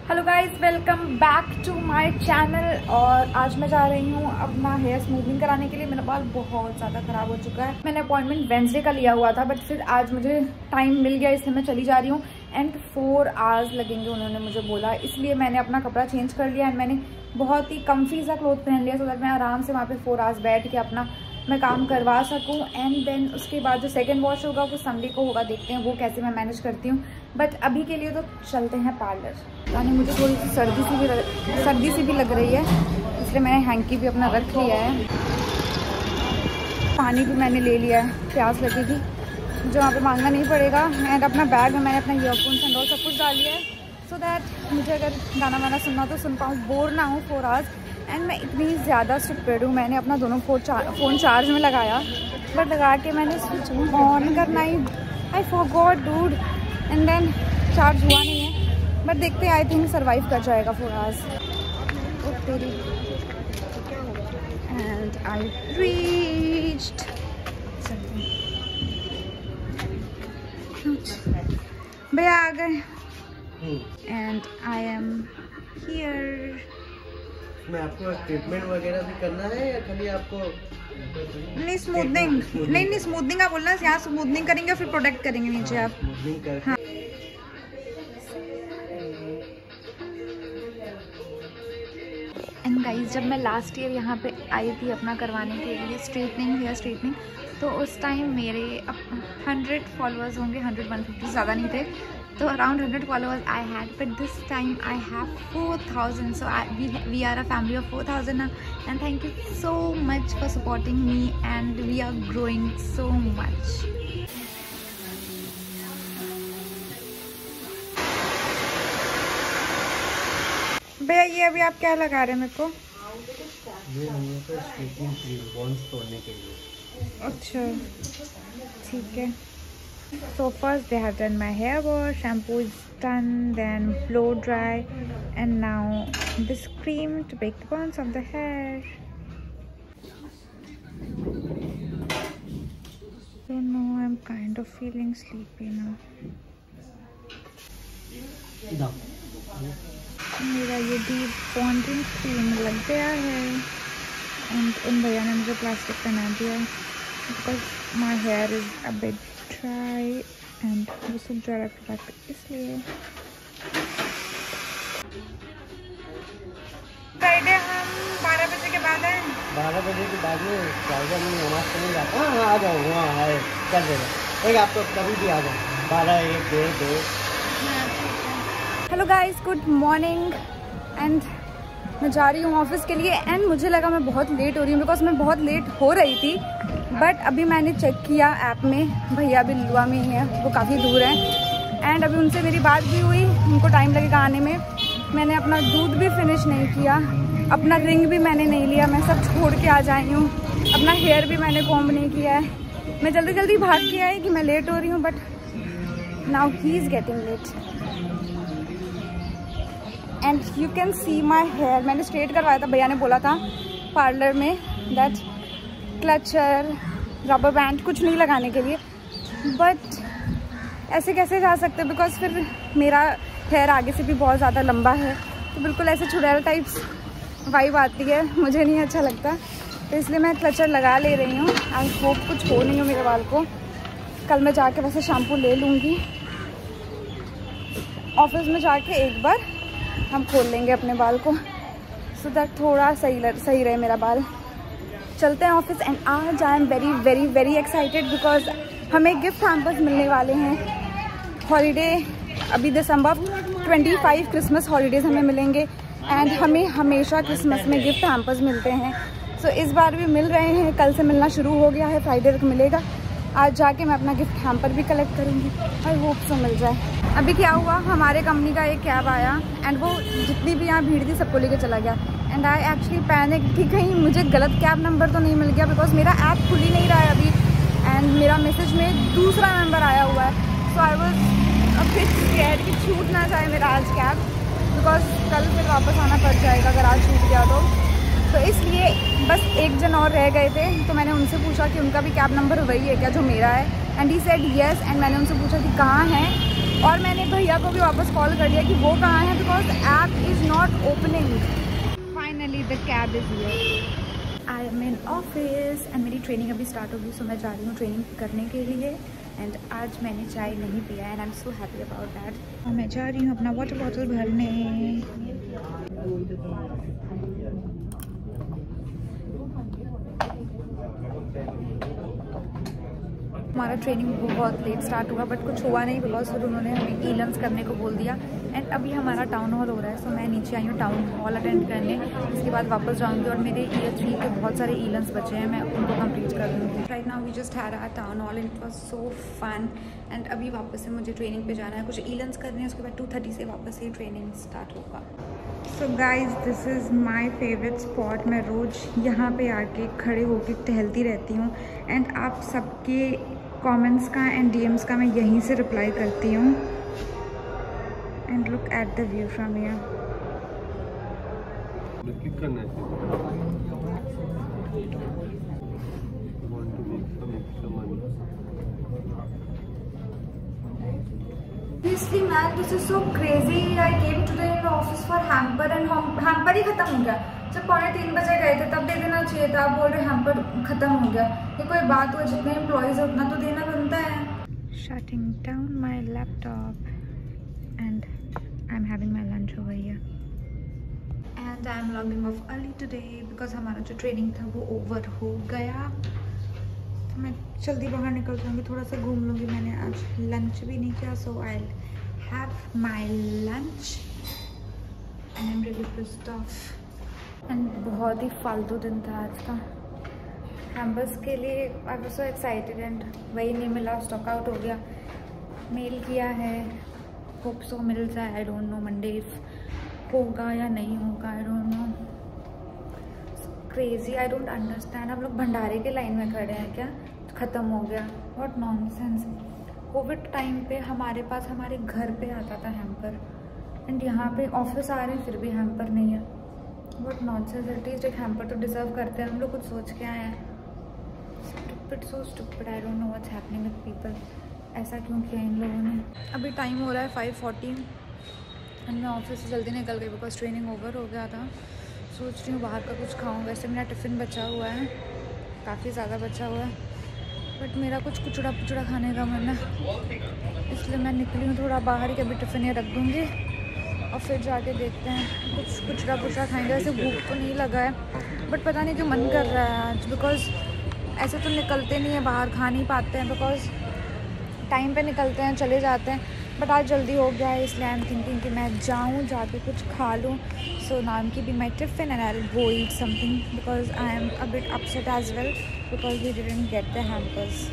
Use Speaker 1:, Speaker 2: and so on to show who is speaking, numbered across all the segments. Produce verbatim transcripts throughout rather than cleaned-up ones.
Speaker 1: Hello guys, welcome back to my channel. और आज मैं जा रही हूँ अपना हेयर स्मूथनिंग कराने के लिए। मेरा बाल बहुत ज़्यादा ख़राब हो चुका है। मैंने अपॉइंटमेंट वेंसडे का लिया हुआ था, बट फिर आज मुझे टाइम मिल गया, इसलिए मैं चली जा रही हूँ। एंड फोर आवर्स लगेंगे उन्होंने मुझे बोला, इसलिए मैंने अपना कपड़ा चेंज कर लिया एंड मैंने बहुत ही कम्फी सा क्लोथ पहन लिया, सो दैट मैं आराम से वहाँ पर फोर आवर्स बैठ के अपना मैं काम करवा सकूं। एंड देन उसके बाद जो सेकंड वॉश होगा वो संडे को होगा, देखते हैं वो कैसे मैं मैनेज करती हूँ। बट अभी के लिए तो चलते हैं पार्लर। यानी मुझे थोड़ी सी सर्दी सी भी सर्दी सी भी लग रही है, इसलिए मैंने हैंकी भी अपना रख लिया है। पानी भी मैंने ले लिया है, प्यास लगेगी मुझे वहाँ पे मांगना नहीं पड़ेगा। एंड अपना बैग में मैंने अपना ईयरफोन्स एंड और सब कुछ डाल लिया है, सो दैट मुझे अगर गाना वाना सुनना तो सुन पाऊँ, बोर ना हो फोर आवर्स। एंड मैं इतनी ज़्यादा स्टूपिड हूँ, मैंने अपना दोनों फोन चार फ़ोन चार्ज में लगाया, बट लगा के मैंने स्विच ऑन करना ही I forgot dude, and then charge हुआ नहीं है। बट देखते हैं, आई थिंक सर्वाइव कर जाएगा four hours. And I reached भैया आ गए एंड आई एम हियर।
Speaker 2: मैं आपको ट्रीटमेंट वगैरह भी करना है या खाली आपको
Speaker 1: नहीं स्मूथनिंग नहीं नहीं स्मूथनिंग आप बोलना, यहाँ स्मूथनिंग करेंगे फिर प्रोटेक्ट करेंगे नीचे आप। हाँ। एंड गाइस, जब मैं लास्ट ईयर यहाँ पे आई थी अपना करवाने के लिए स्ट्रेटनिंग हेयर स्ट्रेटनिंग, तो उस टाइम मेरे हंड्रेड फॉलोअर्स होंगे, हंड्रेड वन फिफ्टी ज़्यादा नहीं थे, तो around hundred followers I had, but this time I have four thousand, so I, we, we are a family of four thousand now, and thank you so much for supporting me, and we are growing so much. भैया ये अभी आप क्या लगा रहे हैं मेरे को?
Speaker 2: ये हम लोग का स्ट्रेटनिंग क्रीम बॉन्स तोड़ने के लिए।
Speaker 1: अच्छा ठीक है। So first they have done my hair wash, shampoo is done, then blow dry, and now this cream to break the bonds of the hair. So now I'm kind of feeling sleepy now. मेरा ये deep bonding cream लग गया है and उन भैया ने मुझे plastic पहना दिया because my hair is a bit dry and वो सूख जा रहा है प्रोडक्ट, इसलिए। फ्राइडे हम बारह बजे के बाद आए।
Speaker 2: बारह बजे के बाद में फ्राइडे में नमाज पढ़ने जाता हूँ। हाँ आ जाओ, वहाँ है कर देगा एक, आप तो कभी भी आ जाओ, बारह एक डेढ़ दो।
Speaker 1: Hello guys, good morning. And मैं जा रही हूँ ऑफिस के लिए एंड मुझे लगा मैं बहुत लेट हो रही हूँ बिकॉज मैं बहुत लेट हो रही थी, बट अभी मैंने चेक किया ऐप में, भैया भी लुआ में ही है, वो काफ़ी दूर है। एंड अभी उनसे मेरी बात भी हुई, उनको टाइम लगेगा आने में। मैंने अपना दूध भी फिनिश नहीं किया, अपना रिंग भी मैंने नहीं लिया, मैं सब छोड़ के आ जाई हूँ। अपना हेयर भी मैंने कॉम्ब नहीं किया है। मैं जल्दी जल्दी भाग के आई कि मैं लेट हो रही हूँ, but now he is getting late. And you can see my hair, मैंने स्ट्रेट करवाया था, भैया ने बोला था पार्लर में दैट क्लचर रबर बैंड कुछ नहीं लगाने के लिए, बट ऐसे कैसे जा सकते बिकॉज फिर मेरा हेयर आगे से भी बहुत ज़्यादा लंबा है, तो बिल्कुल ऐसे चुड़ैल टाइप्स वाइब आती है, मुझे नहीं अच्छा लगता, तो इसलिए मैं क्लचर लगा ले रही हूँ। आई होप कुछ हो नहीं हो मेरे बाल को। कल मैं जाके वैसे शैम्पू ले लूँगी, ऑफिस में जाके एक बार हम खोल लेंगे अपने बाल को, सो दैट थोड़ा सही सही रहे मेरा बाल। चलते हैं ऑफिस। एंड आज I am very very very excited because हमें गिफ्ट हैम्पर्स मिलने वाले हैं। हॉलीडे अभी दिसंबर पच्चीस क्रिसमस हॉलीडेज़ हमें मिलेंगे एंड हमें हमेशा क्रिसमस में गिफ्ट हैम्पर्स मिलते हैं, सो so, इस बार भी मिल रहे हैं। कल से मिलना शुरू हो गया है, फ्राइडे तक मिलेगा। आज जाके मैं अपना गिफ्ट हैम्पर भी कलेक्ट करूँगी, आई होप सो मिल जाए। अभी क्या हुआ, हमारे कंपनी का एक कैब आया एंड वो जितनी भी यहाँ भीड़ थी सबको लेके चला गया। एंड आई एक्चुअली पैनिक कि कहीं मुझे गलत कैब नंबर तो नहीं मिल गया, बिकॉज मेरा ऐप खुल ही नहीं रहा है अभी एंड मेरा मैसेज में दूसरा नंबर आया हुआ है। So I was a bit scared कि छूट ना जाए मेरा आज कैब, बिकॉज कल फिर वापस आना पड़ जाएगा अगर आज छूट गया तो। तो इसलिए बस एक जन और रह गए थे, तो मैंने उनसे पूछा कि उनका भी कैब नंबर वही है क्या जो मेरा है, and he said yes. And मैंने उनसे पूछा कि कहाँ हैं, और मैंने भैया को भी वापस कॉल कर लिया कि वो कहाँ है, because opening. Finally the cab is here. I am in office and मेरी ट्रेनिंग अभी स्टार्ट होगी, सो मैं जा रही हूँ ट्रेनिंग करने के लिए। एंड आज मैंने चाय नहीं पिया and I am so happy about that. और मैं जा रही हूँ अपना वाटर बॉटल भरने। हमारा ट्रेनिंग बहुत लेट स्टार्ट हुआ बट कुछ हुआ नहीं बिकॉज फिर उन्होंने हमें ई लर्न्स करने को बोल दिया। एंड अभी हमारा टाउन हॉल हो रहा है, सो मैं नीचे आई हूँ टाउन हॉल अटेंड करने। इसके बाद वापस जाऊँगी और मेरे ईयर थ्री के बहुत सारे ई लर्न्स बचे हैं, मैं उनको कंप्लीट कर दूँगी। Right now we just had our town hall and it was so fun. And अभी वापस से मुझे ट्रेनिंग पे जाना है, कुछ ई लर्न्स करने हैं, उसके बाद टू थर्टी से वापस से ट्रेनिंग स्टार्ट होगा। So guys this is my favourite spot. मैं रोज़ यहाँ पे आके खड़े होकर टहलती रहती हूँ एंड आप सबके कमेंट्स का एंड डीएम्स का मैं यहीं से रिप्लाई करती हूँ। And look at the view from here.
Speaker 3: Click करना है।
Speaker 1: Seriously man, this is so crazy. I came today in the office for hamper and hamper ही खत्म हो गया। जब पौने तीन बजे गए थे तब दे देना चाहिए था, आप बोल रहे हैम्पर खत्म हो गया। ये कोई बात हुआ? जितने एम्प्लॉयज है उतना तो देना बनता है। Shutting down my laptop and I'm having my lunch over here. And I'm logging off early today because हमारा जो ट्रेनिंग था वो ओवर हो गया। तो मैं जल्दी बाहर निकल जाऊँगी, थोड़ा सा घूम लूँगी। मैंने आज लंच भी नहीं किया, so I have my lunch and I am really pissed off. And बहुत ही फालतू दिन था आज का। कैंपस के लिए I was so excited and वही नहीं मिला, स्टॉक आउट हो गया। मेल किया है, होप सो मिल जाए। I don't know Monday if होगा या नहीं होगा, I don't know. Crazy, I don't understand. हम लोग भंडारे के लाइन में खड़े हैं क्या? ख़त्म हो गया, व्हाट नॉनसेंस। कोविड टाइम पे हमारे पास हमारे घर पे आता था हैम्पर एंड यहाँ पे ऑफिस आ रहे हैं फिर भी हैम्पर नहीं है, व्हाट नॉनसेंस। एटलीस्ट एक हैम्पर तो डिजर्व करते हैं। हम लोग कुछ सोच के आए हैं। Stupid, so stupid. I don't know what's happening with people. ऐसा क्यों किया इन लोगों ने? अभी टाइम हो रहा है फाइव फोर्टी एंड मैं ऑफिस से जल्दी निकल गई बिकॉज ट्रेनिंग ओवर हो गया था। सोच रही हूँ बाहर का कुछ खाऊँ। वैसे मेरा टिफ़िन बचा हुआ है, काफ़ी ज़्यादा बचा हुआ है, बट मेरा कुछ कुचड़ा पुचड़ा खाने का मन है, इसलिए मैं निकली हूँ थोड़ा बाहर ही। कभी टिफ़िन ये रख दूँगी और फिर जाके देखते हैं कुछ कुचड़ा पुचड़ा खाएंगे। वैसे भूख तो नहीं लगा है बट पता नहीं क्यों मन कर रहा है आज, बिकॉज ऐसे तो निकलते नहीं है बाहर, खा नहीं पाते हैं बिकॉज टाइम पे निकलते हैं चले जाते हैं। बट आज जल्दी हो गया है इसलिए आई एम थिंकिंग कि मैं जाऊँ जाके कुछ खा लूँ। सो नाम की भी my tiffin and I will go eat something because I am a bit upset as well because we didn't get the hampers.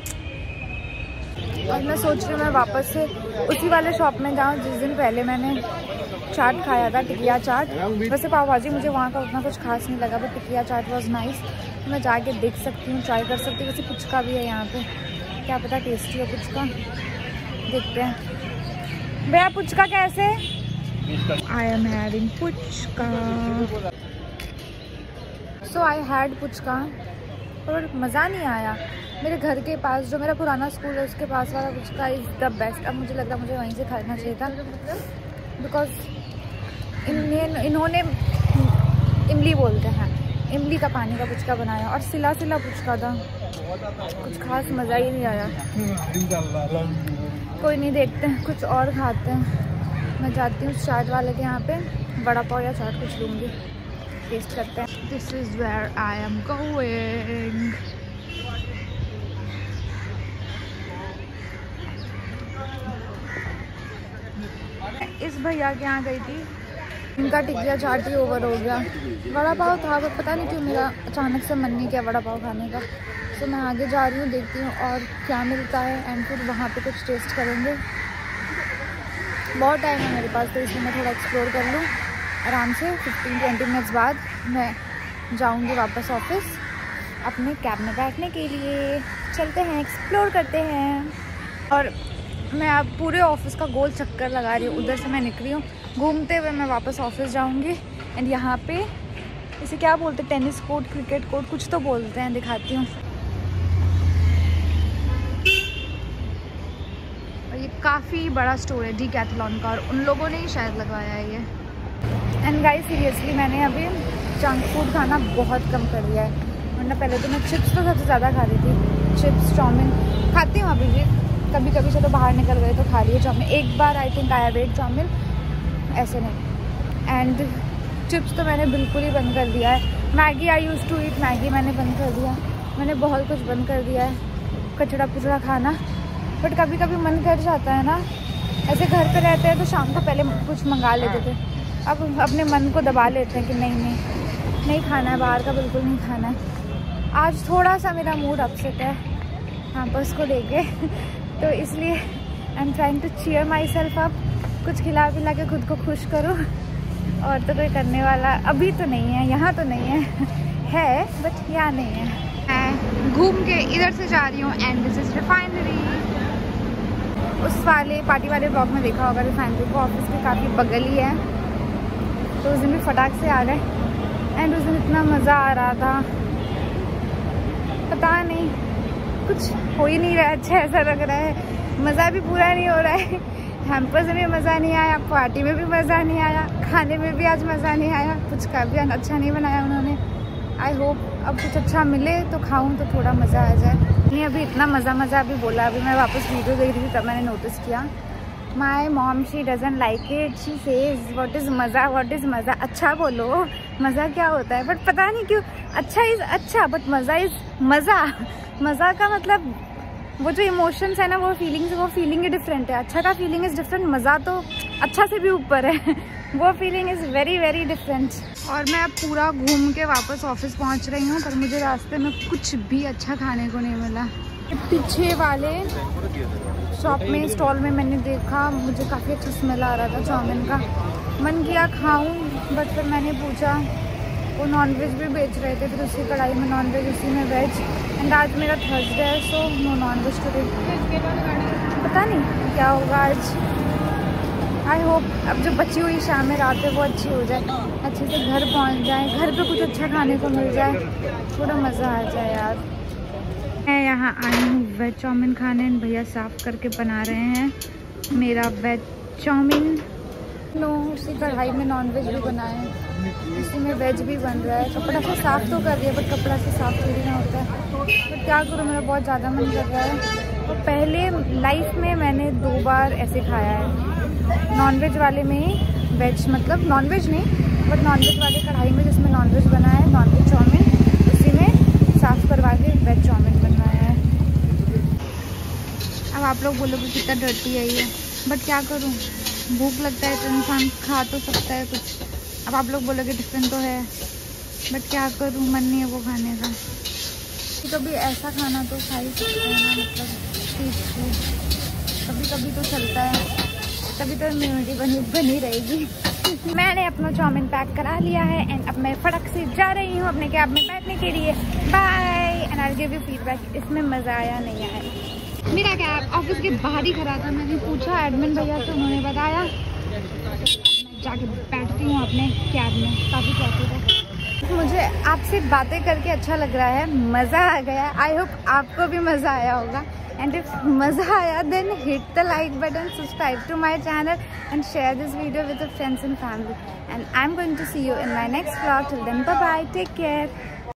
Speaker 1: और मैं सोच रही हूँ मैं वापस से उसी वाले शॉप में जाऊँ जिस दिन पहले मैंने चाट खाया था, टिकिया चाट। वैसे पाव भाजी मुझे वहाँ का उतना कुछ खास नहीं लगा बट टिकिया चाट वॉज नाइस। तो मैं जाके देख सकती हूँ, ट्राई कर सकती हूँ। वैसे पुचका भी है यहाँ पे, क्या पता टेस्टी हो पुचका, देखते हैं। भैया पुचका कैसे? I am having puchka. So I had puchka और मज़ा नहीं आया। मेरे घर के पास जो मेरा पुराना स्कूल है उसके पास वाला पुचका इज़ द बेस्ट। अब मुझे लग रहा मुझे वहीं से खाना चाहिए था बिकॉज इन्हें इन्होंने इमली बोलते हैं, इमली का पानी का पुचका बनाया और सिला सिला पुचका था, कुछ खास मज़ा ही नहीं आया। कोई नहीं, देखते हैं कुछ और खाते हैं। मैं जाती हूँ चाट वाले के यहाँ पे, बड़ा पाव या चाट कुछ लूँगी, टेस्ट करते हैं। This is where I am going. इस भैया के यहाँ गई थी, इनका टिकिया चाट ही ओवर हो गया। वड़ा पाव था बट पता नहीं क्यों मेरा अचानक से मन नहीं किया वड़ा पाव खाने का। तो मैं आगे जा रही हूँ, देखती हूँ और क्या मिलता है एंड फिर वहाँ पे कुछ टेस्ट करेंगे। बहुत टाइम है मेरे पास तो इसलिए मैं थोड़ा एक्सप्लोर कर लूँ आराम से। फिफ्टीन ट्वेंटी मिनट्स बाद मैं जाऊँगी वापस ऑफिस अपने कैब में बैठने के लिए। चलते हैं, एक्सप्लोर करते हैं। और मैं अब पूरे ऑफिस का गोल चक्कर लगा रही हूँ। उधर से मैं निकली हूँ, घूमते हुए मैं वापस ऑफिस जाऊँगी। एंड यहाँ पे इसे क्या बोलते हैं, टेनिस कोर्ट, क्रिकेट कोर्ट कुछ तो बोलते हैं, दिखाती हूँ। और ये काफ़ी बड़ा स्टोर है डीकैथलॉन का और उन लोगों ने ही शायद लगवाया है ये। एंड गाइस सीरियसली मैंने अभी जंक फूड खाना बहुत कम कर दिया है, वरना पहले तो मैं चिप्स तो सबसे ज़्यादा खा रही थी। चिप्स चाउमीन खाती हूँ अभी भी, कभी कभी चलो बाहर निकल गए तो खा लिया चाउमीन। एक बार आई थिंक आया वेट चाउमीन, ऐसे नहीं। एंड चिप्स तो मैंने बिल्कुल ही बंद कर दिया है। Maggi I use to eat, Maggi मैंने बंद कर दिया। मैंने बहुत कुछ बंद कर दिया है, कचड़ा पुचड़ा खाना। बट कभी कभी मन कर जाता है ना, ऐसे घर पे रहते हैं तो शाम को पहले कुछ मंगा लेते थे, अब अपने मन को दबा लेते हैं कि नहीं नहीं नहीं खाना है, बाहर का बिल्कुल नहीं खाना है। आज थोड़ा सा मेरा मूड अपसेट है हाँ बस को लेके तो इसलिए I am trying to cheer my self up, कुछ खिला पिला के खुद को खुश करूँ। और तो कोई करने वाला अभी तो नहीं है, यहाँ तो नहीं है है बट यहाँ नहीं है। मैं घूम के इधर से जा रही हूँ एंड दिस इज रिफाइनरी। उस वाले पार्टी वाले ब्लॉग में देखा होगा रिफाइनरी को ऑफिस के काफ़ी बगल ही है, तो उस दिन भी फटाक से आ गए। एंड उस दिन इतना मज़ा आ रहा था, पता नहीं कुछ हो ही नहीं रहा है, अच्छा ऐसा लग रहा है, मज़ा भी पूरा नहीं हो रहा है। कैंपस में भी मज़ा नहीं आया, पार्टी में भी मज़ा नहीं आया, खाने में भी आज मज़ा नहीं आया, कुछ का भी अच्छा नहीं बनाया उन्होंने। आई होप अब कुछ अच्छा मिले तो खाऊं तो थोड़ा मज़ा आ जाए। नहीं अभी इतना मज़ा मज़ा अभी बोला, अभी मैं वापस वीडियो देख रही थी तब मैंने नोटिस किया my mom she doesn't like it, she says what is मज़ा, व्हाट इज़ मज़ा। अच्छा बोलो मज़ा क्या होता है, बट पता नहीं क्यों अच्छा इज़ अच्छा बट मज़ा इज़ मज़ा। मज़ा का मतलब वो जो इमोशंस है ना, वो फीलिंग्स, वो फीलिंग ही डिफरेंट है। अच्छा का फीलिंग इज़ डिफरेंट, मज़ा तो अच्छा से भी ऊपर है वो feeling is very very different. और मैं अब पूरा घूम के वापस ऑफिस पहुंच रही हूँ, पर मुझे रास्ते में कुछ भी अच्छा खाने को नहीं मिला। पीछे वाले शॉप में स्टॉल में मैंने देखा, मुझे काफ़ी अच्छा स्मेल आ रहा था चाउमीन का, मन किया खाऊं, बट फिर मैंने पूछा, वो नॉनवेज भी बेच रहे थे, फिर उसी कढ़ाई में नॉनवेज उसी में वेज। एंड आज मेरा थर्सडे है सो नो नॉनवेज टुडे। पता नहीं क्या होगा आज। आई होप अब जो बची हुई शाम में रात है वो अच्छी हो जाए, अच्छे से घर पहुंच जाए, घर पे कुछ अच्छा खाने को मिल जाए, थोड़ा मज़ा आ जाए यार। मैं यहाँ आई हूँ वेज चाउमीन खाने, भैया साफ़ करके बना रहे हैं मेरा वेज चाउमीन। नो उसी कढ़ाई में नॉनवेज भी बना है, इसी में वेज भी बन रहा है। कपड़ा से साफ़ तो कर दिया बट कपड़ा से साफ़ थोड़ी ना होता है, तो क्या करूँ, मेरा बहुत ज़्यादा मन कर रहा है। और पहले लाइफ में मैंने दो बार ऐसे खाया है, नॉनवेज वाले में ही वेज, मतलब नॉनवेज नहीं बट नॉनवेज वाले कढ़ाई में जिसमें नॉनवेज बना है, नॉनवेज चाउमीन, उसी में साफ़ करवा के वेज चाउमीन बनवाया है। अब आप लोग बोलोगे कितना डर्टी है ये, बट क्या करूँ, भूख लगता है तो इंसान खा तो सकता है कुछ। अब आप लोग बोलोगे डिफरेंट तो है, बट क्या करूँ, मन नहीं है वो खाने का। कभी ऐसा खाना तो खा ही सकते हैं ना, मतलब स्ट्रीट फूड कभी कभी तो चलता है, तभी तो इम्यूनिटी बनी बनी रहेगी। मैंने अपना चाउमीन पैक करा लिया है एंड अब मैं फटक से जा रही हूँ अपने कैब में बैठने के लिए। Bye and I will give you feedback, इसमें मज़ा आया नहीं आया। मेरा कैब ऑफिस के बाहर ही खड़ा था, मैंने पूछा एडमिन भैया से, उन्होंने बताया, मैं जाके बैठती हूँ अपने कैब में। काफ़ी ट्रैफिक है, मुझे आपसे बातें करके अच्छा लग रहा है, मज़ा आ गया। आई होप आपको भी मज़ा आया होगा, एंड इफ मज़ा आया then hit the like button, subscribe to my channel and share this video with your friends and family, and I am going to see you in my next vlog. Till then bye bye, take care.